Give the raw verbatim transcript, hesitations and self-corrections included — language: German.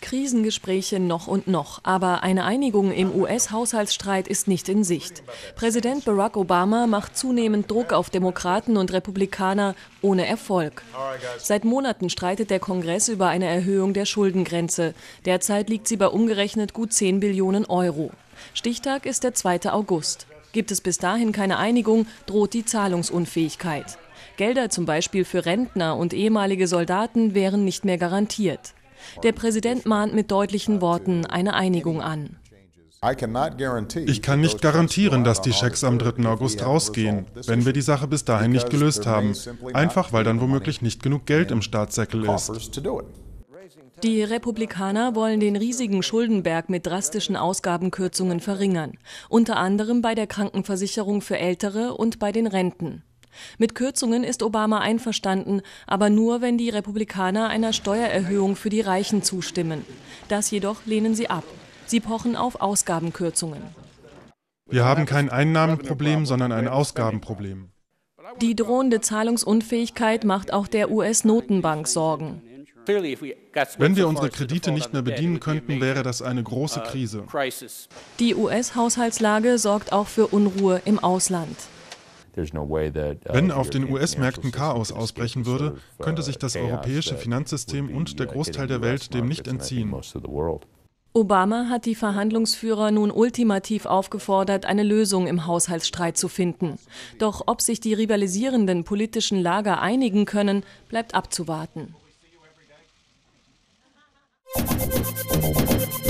Krisengespräche noch und noch, aber eine Einigung im U S-Haushaltsstreit ist nicht in Sicht. Präsident Barack Obama macht zunehmend Druck auf Demokraten und Republikaner ohne Erfolg. Seit Monaten streitet der Kongress über eine Erhöhung der Schuldengrenze. Derzeit liegt sie bei umgerechnet gut zehn Billionen Euro. Stichtag ist der zweite August. Gibt es bis dahin keine Einigung, droht die Zahlungsunfähigkeit. Gelder zum Beispiel für Rentner und ehemalige Soldaten wären nicht mehr garantiert. Der Präsident mahnt mit deutlichen Worten eine Einigung an. Ich kann nicht garantieren, dass die Schecks am dritten August rausgehen, wenn wir die Sache bis dahin nicht gelöst haben. Einfach, weil dann womöglich nicht genug Geld im Staatssäckel ist. Die Republikaner wollen den riesigen Schuldenberg mit drastischen Ausgabenkürzungen verringern, unter anderem bei der Krankenversicherung für Ältere und bei den Renten. Mit Kürzungen ist Obama einverstanden, aber nur, wenn die Republikaner einer Steuererhöhung für die Reichen zustimmen. Das jedoch lehnen sie ab. Sie pochen auf Ausgabenkürzungen. Wir haben kein Einnahmenproblem, sondern ein Ausgabenproblem. Die drohende Zahlungsunfähigkeit macht auch der U S-Notenbank Sorgen. Wenn wir unsere Kredite nicht mehr bedienen könnten, wäre das eine große Krise. Die U S-Haushaltslage sorgt auch für Unruhe im Ausland. Wenn auf den U S-Märkten Chaos ausbrechen würde, könnte sich das europäische Finanzsystem und der Großteil der Welt dem nicht entziehen. Obama hat die Verhandlungsführer nun ultimativ aufgefordert, eine Lösung im Haushaltsstreit zu finden. Doch ob sich die rivalisierenden politischen Lager einigen können, bleibt abzuwarten.